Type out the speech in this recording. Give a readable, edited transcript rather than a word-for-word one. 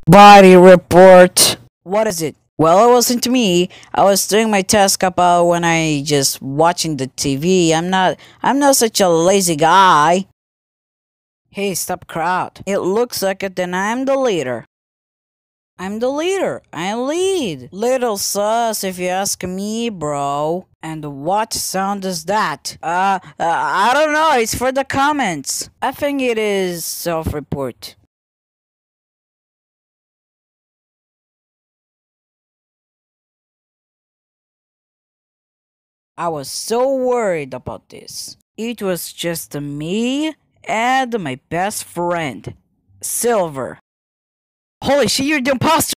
Body report. What is it? Well, it wasn't me. I was doing my task about when I just watching the TV. I'm not such a lazy guy. Hey, stop crowd. It looks like it, then I'm the leader. I'm the leader. I lead. Little sus if you ask me, bro. And what sound is that? I don't know. It's for the comments. I think it is self-report. I was so worried about this. It was just me and my best friend, Silver. Holy shit, you're the imposter!